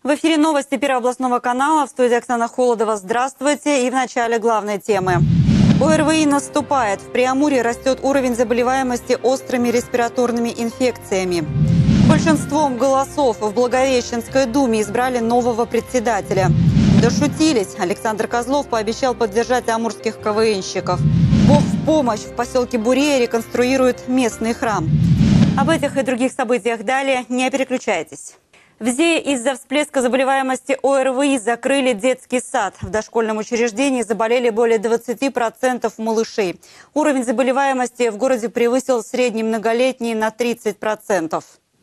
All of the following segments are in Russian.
В эфире новости Первого областного канала. В студии Оксана Холодова. Здравствуйте. И в начале главной темы. ОРВИ наступает. В Преамуре растет уровень заболеваемости острыми респираторными инфекциями. Большинством голосов в Благовещенской думе избрали нового председателя. Дошутились. Александр Козлов пообещал поддержать амурских КВНщиков. Бог в помощь. В поселке Бурея реконструируют местный храм. Об этих и других событиях далее. Не переключайтесь. В ЗЕе из-за всплеска заболеваемости ОРВИ закрыли детский сад. В дошкольном учреждении заболели более 20% малышей. Уровень заболеваемости в городе превысил средний многолетний на 30%.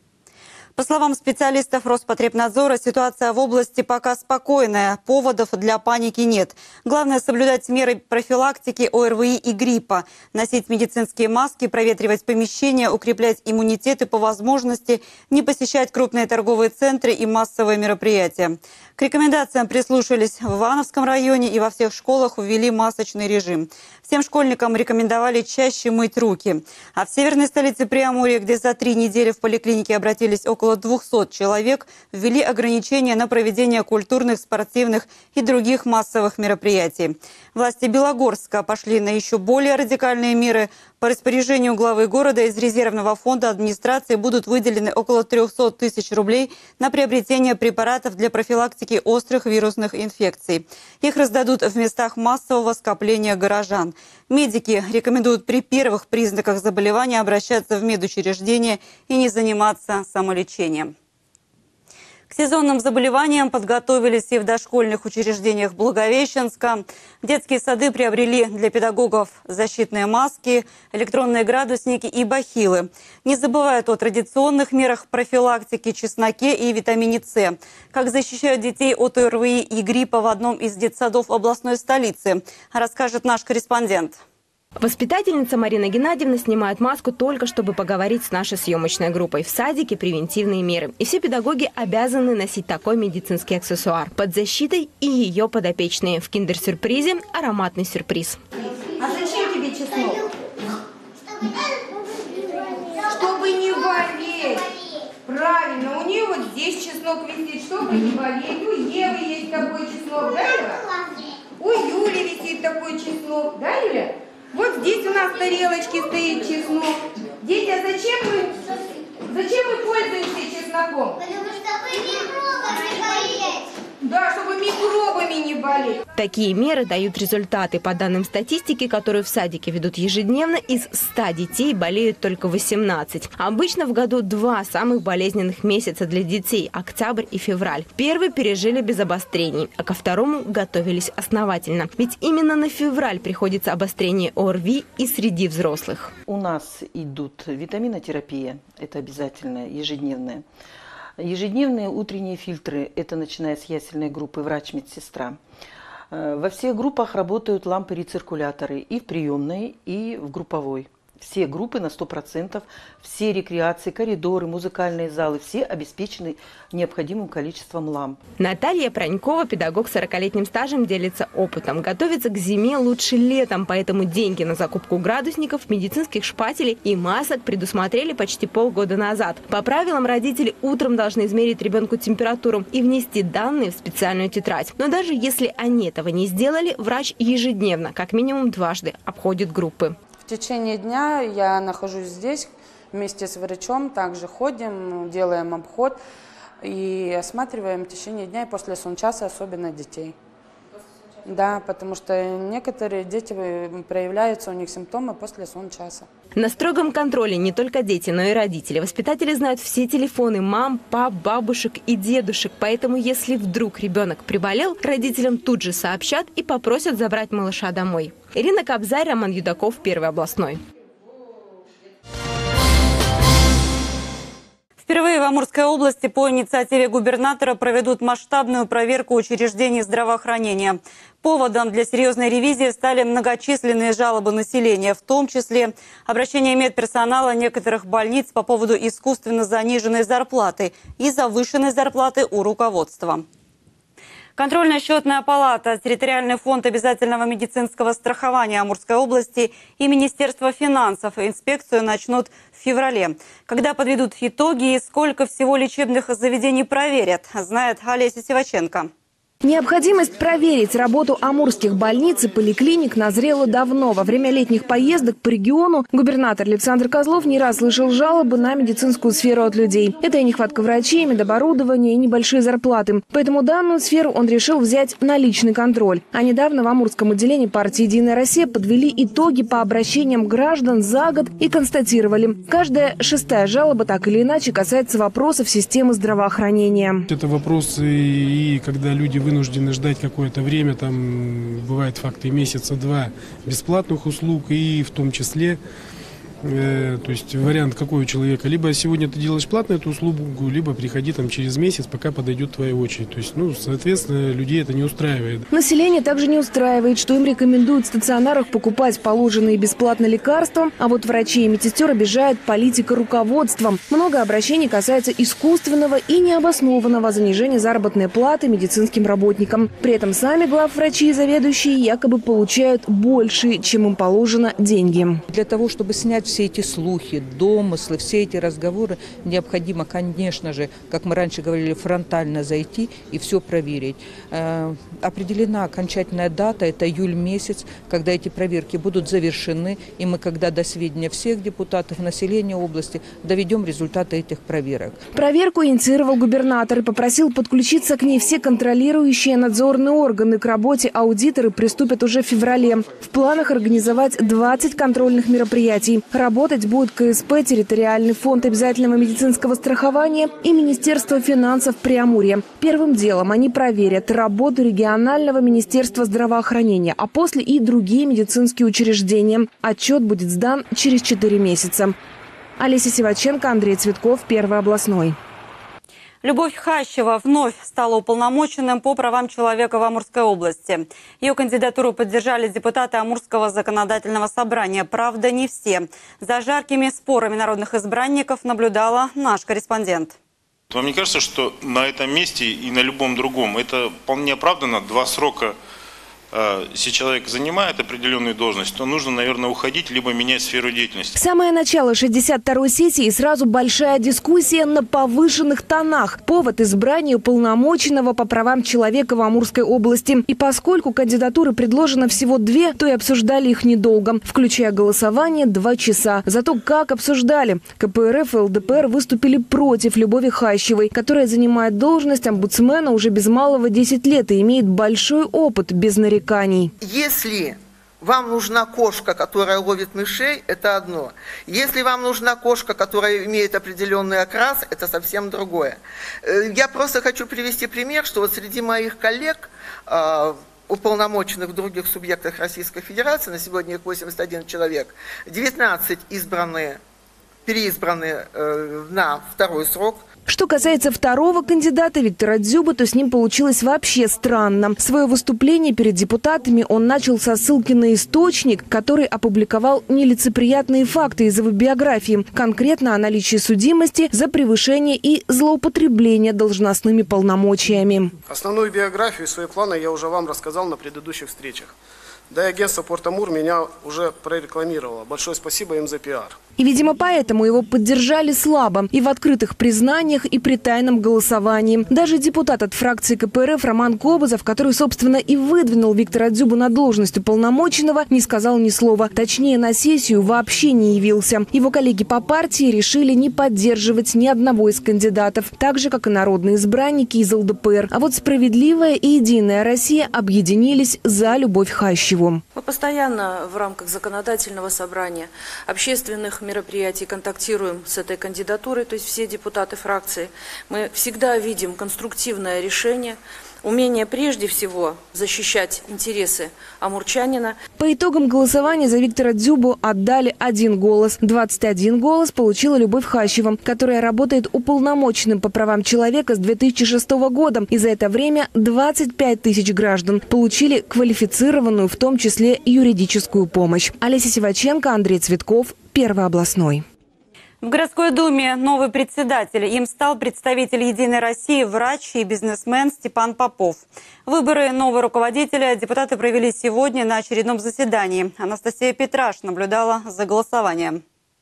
По словам специалистов Роспотребнадзора, ситуация в области пока спокойная. Поводов для паники нет. Главное – соблюдать меры профилактики ОРВИ и гриппа. Носить медицинские маски, проветривать помещения, укреплять иммунитет и по возможности не посещать крупные торговые центры и массовые мероприятия. К рекомендациям прислушались в Ивановском районе и во всех школах ввели масочный режим. Всем школьникам рекомендовали чаще мыть руки. А в северной столице Преамурья, где за 3 недели в поликлинике обратились около 200 человек, ввели ограничения на проведение культурных, спортивных и других массовых мероприятий. Власти Белогорска пошли на еще более радикальные меры. По распоряжению главы города из резервного фонда администрации будут выделены около 300 тысяч рублей на приобретение препаратов для профилактики острых вирусных инфекций. Их раздадут в местах массового скопления горожан. Медики рекомендуют при первых признаках заболевания обращаться в медучреждение и не заниматься самолечением. К сезонным заболеваниям подготовились и в дошкольных учреждениях Благовещенска. Детские сады приобрели для педагогов защитные маски, электронные градусники и бахилы. Не забывают о традиционных мерах профилактики, чесноке и витамине С. Как защищают детей от ОРВИ и гриппа в одном из детсадов областной столицы, расскажет наш корреспондент. Воспитательница Марина Геннадьевна снимает маску только чтобы поговорить с нашей съемочной группой. В садике превентивные меры. И все педагоги обязаны носить такой медицинский аксессуар. Под защитой и ее подопечные. В киндер-сюрпризе ароматный сюрприз. А зачем тебе чеснок? Чтобы не болеть. Правильно, у нее вот здесь чеснок висит, чтобы не болеть. У Евы есть такой чеснок, да, Ева? У Юли висит такой чеснок, да, Юля? Вот здесь у нас в тарелочке стоит чеснок. Дети, а зачем мы пользуемся чесноком? Потому что вы микробами болеть. Да, чтобы микробами не болеть. Такие меры дают результаты. По данным статистики, которую в садике ведут ежедневно, из 100 детей болеют только 18. Обычно в году 2 самых болезненных месяца для детей – октябрь и февраль. Первый пережили без обострений, а ко второму готовились основательно. Ведь именно на февраль приходится обострение ОРВИ и среди взрослых. У нас идут витаминотерапия, это обязательно ежедневная. Ежедневные утренние фильтры, это начиная с ясельной группы врач-медсестра. Во всех группах работают лампы-рециркуляторы и в приемной, и в групповой. Все группы на 100%, все рекреации, коридоры, музыкальные залы, все обеспечены необходимым количеством ламп. Наталья Пронькова, педагог с 40-летним стажем, делится опытом. Готовится к зиме лучше летом, поэтому деньги на закупку градусников, медицинских шпателей и масок предусмотрели почти полгода назад. По правилам, родители утром должны измерить ребенку температуру и внести данные в специальную тетрадь. Но даже если они этого не сделали, врач ежедневно, как минимум дважды, обходит группы. В течение дня я нахожусь здесь вместе с врачом, также ходим, делаем обход и осматриваем в течение дня и после сончаса, особенно детей. Да, потому что некоторые дети проявляются, у них симптомы после сончаса. На строгом контроле не только дети, но и родители. Воспитатели знают все телефоны мам, пап, бабушек и дедушек. Поэтому, если вдруг ребенок приболел, родителям тут же сообщат и попросят забрать малыша домой. Ирина Кобзарь, Роман Юдаков, Первый областной. Впервые в Амурской области по инициативе губернатора проведут масштабную проверку учреждений здравоохранения. Поводом для серьезной ревизии стали многочисленные жалобы населения, в том числе обращения медперсонала некоторых больниц по поводу искусственно заниженной зарплаты и завышенной зарплаты у руководства. Контрольно-счетная палата, территориальный фонд обязательного медицинского страхования Амурской области и Министерство финансов инспекцию начнут в феврале. Когда подведут итоги и сколько всего лечебных заведений проверят, знает Олеся Сиваченко. Необходимость проверить работу амурских больниц и поликлиник назрела давно. Во время летних поездок по региону губернатор Александр Козлов не раз слышал жалобы на медицинскую сферу от людей. Это и нехватка врачей, медоборудования, и небольшие зарплаты. Поэтому данную сферу он решил взять на личный контроль. А недавно в Амурском отделении партии «Единая Россия» подвели итоги по обращениям граждан за год и констатировали: каждая шестая жалоба так или иначе касается вопросов системы здравоохранения. Это вопросы, и когда люди вынуждены ждать какое-то время, там бывает факты месяца-два бесплатных услуг, и в том числе, то есть вариант какой у человека: либо сегодня ты делаешь платную эту услугу, либо приходи там через месяц, пока подойдет твоя очередь. То есть, соответственно, людей это не устраивает. Население также не устраивает, что им рекомендуют в стационарах покупать положенные бесплатно лекарства, а вот врачи и медсестер обижает политика руководства. Много обращений касается искусственного и необоснованного занижения заработной платы медицинским работникам. При этом сами главврачи и заведующие якобы получают больше, чем им положено, деньги. Для того, чтобы снять все эти слухи, домыслы, все эти разговоры, необходимо, конечно же, как мы раньше говорили, фронтально зайти и все проверить. Определена окончательная дата, это июль месяц, когда эти проверки будут завершены, и мы, когда до сведения всех депутатов, населения области, доведем результаты этих проверок. Проверку инициировал губернатор и попросил подключиться к ней все контролирующие надзорные органы. К работе аудиторы приступят уже в феврале. В планах организовать 20 контрольных мероприятий. Работать будут КСП, территориальный фонд обязательного медицинского страхования и Министерство финансов Преамурья. Первым делом они проверят работу регионального министерства здравоохранения, а после и другие медицинские учреждения. Отчет будет сдан через 4 месяца. Олеся Сиваченко, Андрей Цветков, Первый областной. Любовь Хащева вновь стала уполномоченным по правам человека в Амурской области. Ее кандидатуру поддержали депутаты Амурского законодательного собрания. Правда, не все. За жаркими спорами народных избранников наблюдала наш корреспондент. Вам не кажется, что на этом месте и на любом другом это вполне оправдано? 2 срока. Если человек занимает определенную должность, то нужно, наверное, уходить, либо менять сферу деятельности. Самое начало 62-й сессии и сразу большая дискуссия на повышенных тонах. Повод избрания уполномоченного по правам человека в Амурской области. И поскольку кандидатуры предложено всего 2, то и обсуждали их недолго, включая голосование 2 часа. Зато как обсуждали. КПРФ и ЛДПР выступили против Любови Хащевой, которая занимает должность омбудсмена уже без малого 10 лет и имеет большой опыт без нареканий. Если вам нужна кошка, которая ловит мышей, это одно. Если вам нужна кошка, которая имеет определенный окрас, это совсем другое. Я просто хочу привести пример, что вот среди моих коллег, уполномоченных в других субъектах Российской Федерации, на сегодня их 81 человек, 19 переизбраны на 2-й срок. Что касается второго кандидата Виктора Дзюбы, то с ним получилось вообще странно. Свое выступление перед депутатами он начал со ссылки на источник, который опубликовал нелицеприятные факты из его биографии, конкретно о наличии судимости за превышение и злоупотребление должностными полномочиями. Основную биографию и свои планы я уже вам рассказал на предыдущих встречах. Да и агентство «Порт Амур» меня уже прорекламировало. Большое спасибо им за пиар. И, видимо, поэтому его поддержали слабо и в открытых признаниях, и при тайном голосовании. Даже депутат от фракции КПРФ Роман Кобызов, который, собственно, и выдвинул Виктора Дзюбу на должность уполномоченного, не сказал ни слова. Точнее, на сессию вообще не явился. Его коллеги по партии решили не поддерживать ни одного из кандидатов, так же, как и народные избранники из ЛДПР. А вот «Справедливая» и «Единая Россия» объединились за Любовь Хащеву. Мы постоянно в рамках законодательного собрания, общественных мероприятий контактируем с этой кандидатурой, то есть все депутаты фракции. Мы всегда видим конструктивное решение, умение прежде всего защищать интересы амурчанина. По итогам голосования за Виктора Дзюбу отдали 1 голос. 21 голос получила Любовь Хащева, которая работает уполномоченным по правам человека с 2006 года. И за это время 25 тысяч граждан получили квалифицированную, в том числе юридическую помощь. Олеся Сиваченко, Андрей Цветков, Первый областной. В городской думе новый председатель. Им стал представитель «Единой России», врач и бизнесмен Степан Попов. Выборы нового руководителя депутаты провели сегодня на очередном заседании. Анастасия Петраш наблюдала за голосованием.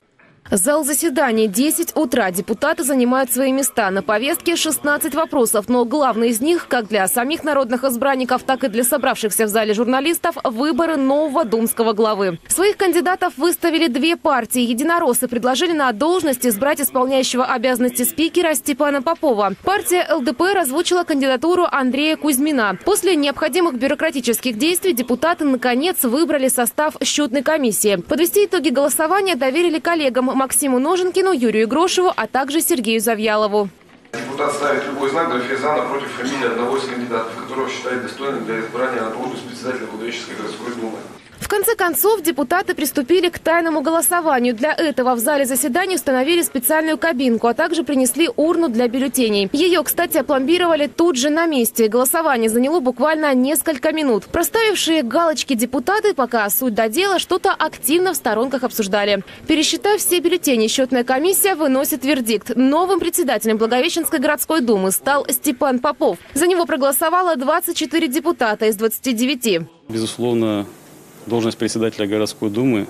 Зал заседаний, 10 утра. Депутаты занимают свои места. На повестке 16 вопросов, но главный из них, как для самих народных избранников, так и для собравшихся в зале журналистов, выборы нового думского главы. Своих кандидатов выставили две партии. Единороссы предложили на должность избрать исполняющего обязанности спикера Степана Попова. Партия ЛДПР озвучила кандидатуру Андрея Кузьмина. После необходимых бюрократических действий депутаты наконец выбрали состав счетной комиссии. Подвести итоги голосования доверили коллегам Максиму Ноженкину, Юрию Грошеву, а также Сергею Завьялову. Депутат ставит любой знак, графе «за» напротив фамилии одного из кандидатов, которого считает достойным для избрания на должность председателя Благовещенской городской думы. В конце концов, депутаты приступили к тайному голосованию. Для этого в зале заседаний установили специальную кабинку, а также принесли урну для бюллетеней. Ее, кстати, опломбировали тут же на месте. Голосование заняло буквально несколько минут. Проставившие галочки депутаты, пока суть до дела, что-то активно в сторонках обсуждали. Пересчитав все бюллетени, счетная комиссия выносит вердикт. Новым председателем Благовещенской городской думы стал Степан Попов. За него проголосовало 24 депутата из 29. Безусловно, должность председателя городской думы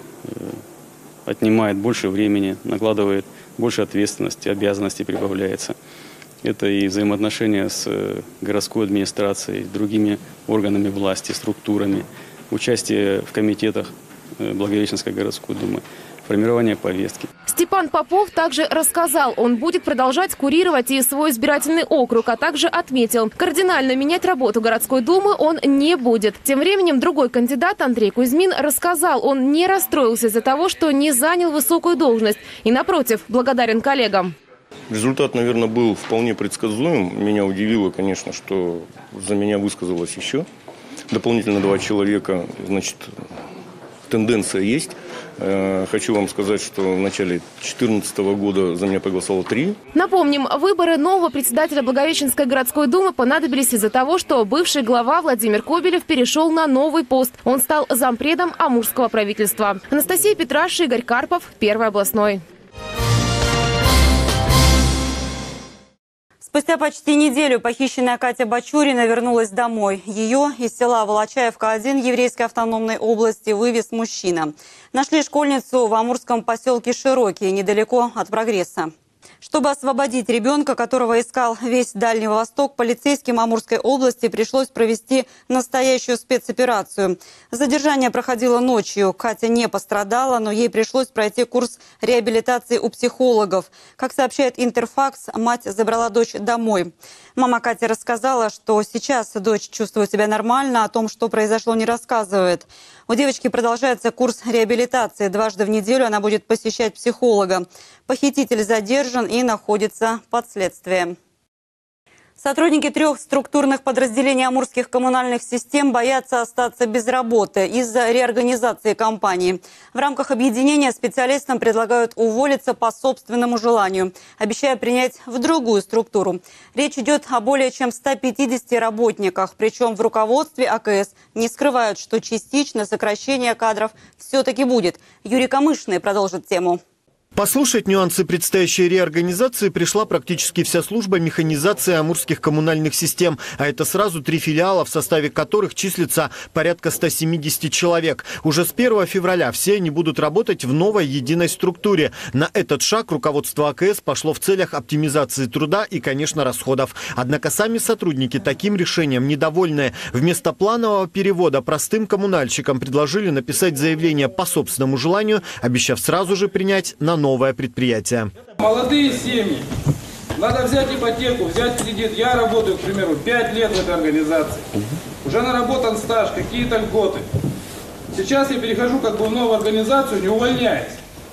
отнимает больше времени, накладывает больше ответственности, обязанностей прибавляется. Это и взаимоотношения с городской администрацией, другими органами власти, структурами, участие в комитетах Благовещенской городской думы, формирование повестки. Степан Попов также рассказал, он будет продолжать курировать и свой избирательный округ, а также отметил, кардинально менять работу городской думы он не будет. Тем временем другой кандидат Андрей Кузьмин рассказал, он не расстроился из-за того, что не занял высокую должность и, напротив, благодарен коллегам. Результат, наверное, был вполне предсказуем. Меня удивило, конечно, что за меня высказалось еще дополнительно 2 человека. Значит, тенденция есть. Хочу вам сказать, что в начале 2014 года за меня проголосовало 3. Напомним, выборы нового председателя Благовещенской городской думы понадобились из-за того, что бывший глава Владимир Кобелев перешел на новый пост. Он стал зампредом амурского правительства. Анастасия Петраш, Игорь Карпов, Первый областной. Спустя почти неделю похищенная Катя Бачурина вернулась домой. Ее из села Волочаевка-1 Еврейской автономной области вывез мужчина. Нашли школьницу в амурском поселке Широкий, недалеко от Прогресса. Чтобы освободить ребенка, которого искал весь Дальний Восток, полицейским Амурской области пришлось провести настоящую спецоперацию. Задержание проходило ночью. Катя не пострадала, но ей пришлось пройти курс реабилитации у психологов. Как сообщает Интерфакс, мать забрала дочь домой. Мама Кати рассказала, что сейчас дочь чувствует себя нормально, о том, что произошло, не рассказывает. У девочки продолжается курс реабилитации. 2 раза в неделю она будет посещать психолога. Похититель задержан и находится под следствием. Сотрудники 3 структурных подразделений амурских коммунальных систем боятся остаться без работы из-за реорганизации компании. В рамках объединения специалистам предлагают уволиться по собственному желанию, обещая принять в другую структуру. Речь идет о более чем 150 работниках. Причем в руководстве АКС не скрывают, что частично сокращение кадров все-таки будет. Юрий Камышный продолжит тему. Послушать нюансы предстоящей реорганизации пришла практически вся служба механизации амурских коммунальных систем. А это сразу 3 филиала, в составе которых числится порядка 170 человек. Уже с 1 февраля все они будут работать в новой единой структуре. На этот шаг руководство АКС пошло в целях оптимизации труда и, конечно, расходов. Однако сами сотрудники таким решением недовольны. Вместо планового перевода простым коммунальщикам предложили написать заявление по собственному желанию, обещав сразу же принять на новое предприятие. Молодые семьи. Надо взять ипотеку, взять кредит. Я работаю, к примеру, 5 лет в этой организации. Уже наработан стаж, какие-то льготы. Сейчас я перехожу как бы в новую организацию, не увольняясь.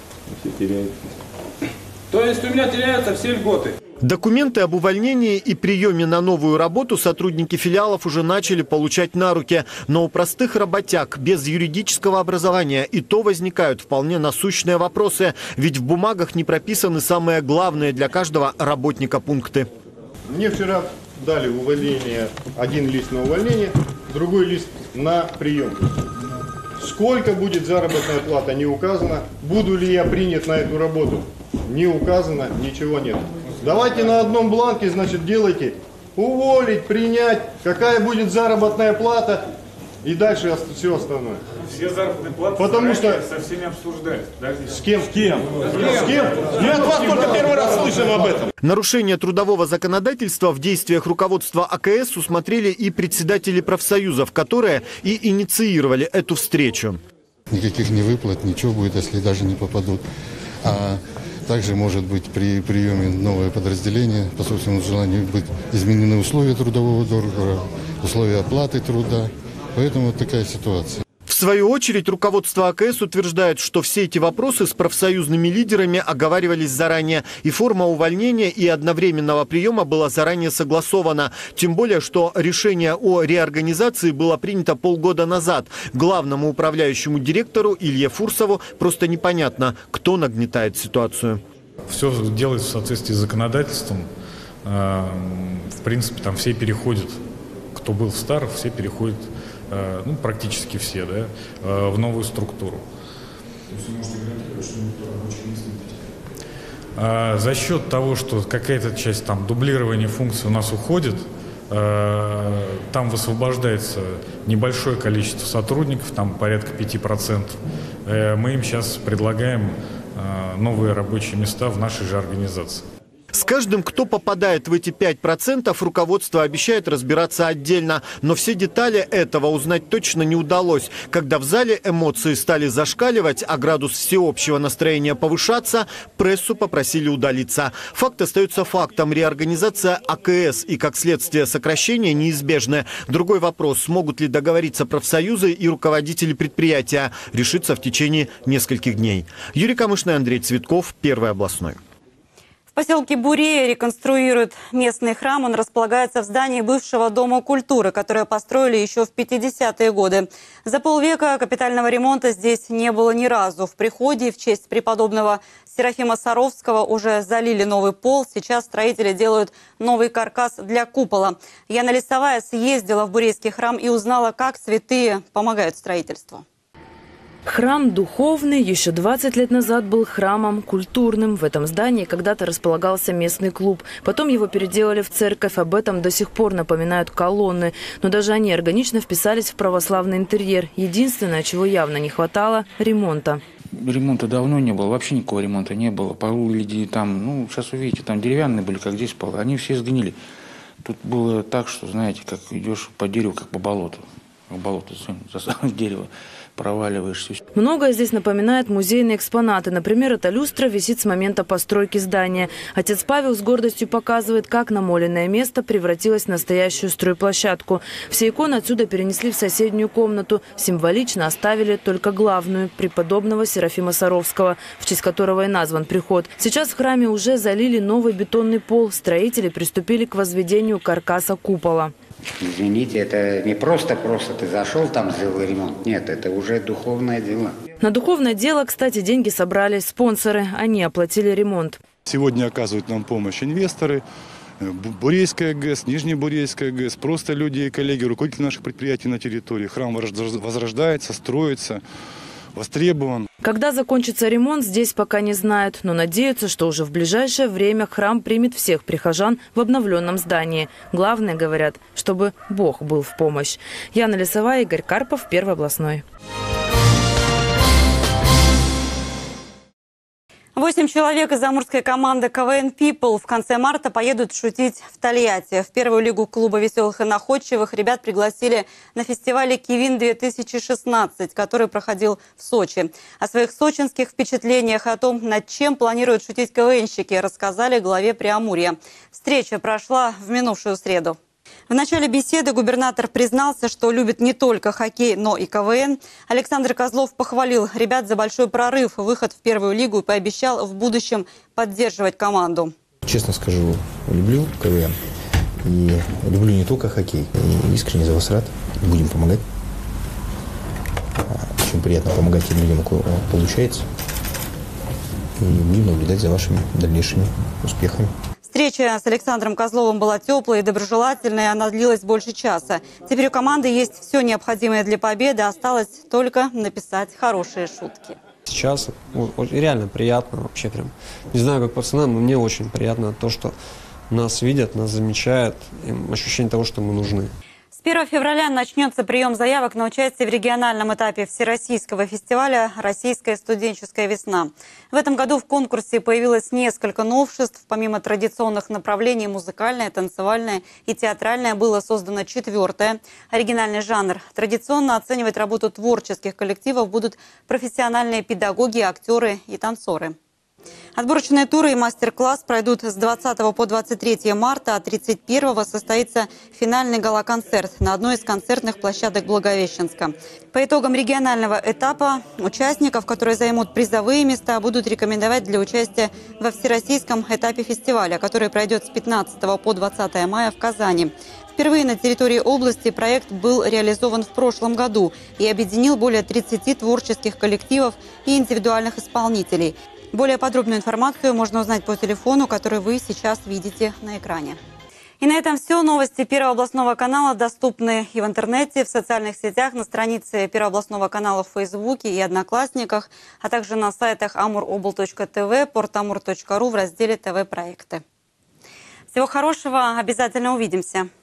То есть у меня теряются все льготы. Документы об увольнении и приеме на новую работу сотрудники филиалов уже начали получать на руки. Но у простых работяг без юридического образования и то возникают вполне насущные вопросы. Ведь в бумагах не прописаны самые главные для каждого работника пункты. Мне вчера дали увольнение, 1 лист на увольнение, другой лист на прием. Сколько будет заработная плата, не указано. Буду ли я принят на эту работу, не указано, ничего нет. Давайте на одном бланке, значит, делайте уволить, принять, какая будет заработная плата и дальше все остальное. Все заработные платы потому что со всеми обсуждают. Да? С кем? С кем? С кем? Мы от вас только первый раз слышим об этом. Нарушение трудового законодательства в действиях руководства АКС усмотрели и председатели профсоюзов, которые и инициировали эту встречу. Никаких не выплат, ничего будет, если даже не попадут. А также может быть при приеме новое подразделение, по собственному желанию быть изменены условия трудового договора, условия оплаты труда. Поэтому вот такая ситуация. В свою очередь, руководство АКС утверждает, что все эти вопросы с профсоюзными лидерами оговаривались заранее, и форма увольнения и одновременного приема была заранее согласована. Тем более, что решение о реорганизации было принято полгода назад. Главному управляющему директору Илье Фурсову просто непонятно, кто нагнетает ситуацию. Все делается в соответствии с законодательством. В принципе, там все переходят, кто был стар, все переходят, ну, практически все, да, в новую структуру. За счет того, что какая-то часть там дублирования функций у нас уходит, там высвобождается небольшое количество сотрудников, там порядка 5%. Мы им сейчас предлагаем новые рабочие места в нашей же организации. С каждым, кто попадает в эти 5%, руководство обещает разбираться отдельно. Но все детали этого узнать точно не удалось. Когда в зале эмоции стали зашкаливать, а градус всеобщего настроения повышаться, прессу попросили удалиться. Факт остается фактом. Реорганизация АКС и, как следствие, сокращение неизбежны. Другой вопрос, смогут ли договориться профсоюзы и руководители предприятия, решится в течение нескольких дней. Юрий Камышный, Андрей Цветков, Первый областной. В поселке Бурея реконструируют местный храм. Он располагается в здании бывшего Дома культуры, которое построили еще в 50-е годы. За полвека капитального ремонта здесь не было ни разу. В приходе в честь преподобного Серафима Саровского уже залили новый пол. Сейчас строители делают новый каркас для купола. Яна Лисовая съездила в Бурейский храм и узнала, как святые помогают строительству. Храм духовный еще 20 лет назад был храмом культурным. В этом здании когда-то располагался местный клуб. Потом его переделали в церковь. Об этом до сих пор напоминают колонны. Но даже они органично вписались в православный интерьер. Единственное, чего явно не хватало – ремонта. Ремонта давно не было, вообще никакого ремонта не было. Полы там, ну, сейчас увидите, там деревянные были, как здесь полы. Они все сгнили. Тут было так, что, знаете, как идешь по дереву, как по болоту. По болоту, засунуть дерево. Проваливаешься. Многое здесь напоминает музейные экспонаты. Например, эта люстра висит с момента постройки здания. Отец Павел с гордостью показывает, как намоленное место превратилось в настоящую стройплощадку. Все иконы отсюда перенесли в соседнюю комнату. Символично оставили только главную – преподобного Серафима Саровского, в честь которого и назван приход. Сейчас в храме уже залили новый бетонный пол. Строители приступили к возведению каркаса купола. Извините, это не просто ты зашел, там сделал ремонт. Нет, это уже духовное дело. На духовное дело, кстати, деньги собрали спонсоры. Они оплатили ремонт. Сегодня оказывают нам помощь инвесторы, Бурейская ГЭС, Нижнебурейская ГЭС, просто люди и коллеги, руководители наших предприятий на территории. Храм возрождается, строится, востребован. Когда закончится ремонт, здесь пока не знают, но надеются, что уже в ближайшее время храм примет всех прихожан в обновленном здании. Главное, говорят, чтобы Бог был в помощь. Яна Лисовая, Игорь Карпов, Первый областной. 8 человек из амурской команды КВН People в конце марта поедут шутить в Тольятти. В первую лигу клуба веселых и находчивых ребят пригласили на фестивале «Кивин-2016», который проходил в Сочи. О своих сочинских впечатлениях и о том, над чем планируют шутить КВНщики, рассказали главе Преамурья. Встреча прошла в минувшую среду. В начале беседы губернатор признался, что любит не только хоккей, но и КВН. Александр Козлов похвалил ребят за большой прорыв, выход в первую лигу и пообещал в будущем поддерживать команду. Честно скажу, люблю КВН и люблю не только хоккей. И искренне за вас рад. Будем помогать. Очень приятно помогать тем людям, у кого получается. И будем наблюдать за вашими дальнейшими успехами. Встреча с Александром Козловым была теплой и доброжелательной, она длилась больше часа. Теперь у команды есть все необходимое для победы, осталось только написать хорошие шутки. сейчас. Реально приятно вообще прям. Не знаю, как пацанам, но мне очень приятно то, что нас видят, нас замечают, ощущение того, что мы нужны. С 1 февраля начнется прием заявок на участие в региональном этапе всероссийского фестиваля «Российская студенческая весна». В этом году в конкурсе появилось несколько новшеств. Помимо традиционных направлений музыкальное, танцевальное и театральное было создано 4-е. Оригинальный жанр. Традиционно оценивать работу творческих коллективов будут профессиональные педагоги, актеры и танцоры. Отборочные туры и мастер-класс пройдут с 20 по 23 марта, а 31-го состоится финальный гала-концерт на одной из концертных площадок Благовещенска. По итогам регионального этапа участников, которые займут призовые места, будут рекомендовать для участия во всероссийском этапе фестиваля, который пройдет с 15 по 20 мая в Казани. Впервые на территории области проект был реализован в прошлом году и объединил более 30 творческих коллективов и индивидуальных исполнителей. Более подробную информацию можно узнать по телефону, который вы сейчас видите на экране. И на этом все. Новости Первого областного канала доступны и в интернете, в социальных сетях, на странице Первого областного канала в Фейсбуке и Одноклассниках, а также на сайтах amur.obl.tv, portamur.ru в разделе ТВ-проекты. Всего хорошего, обязательно увидимся.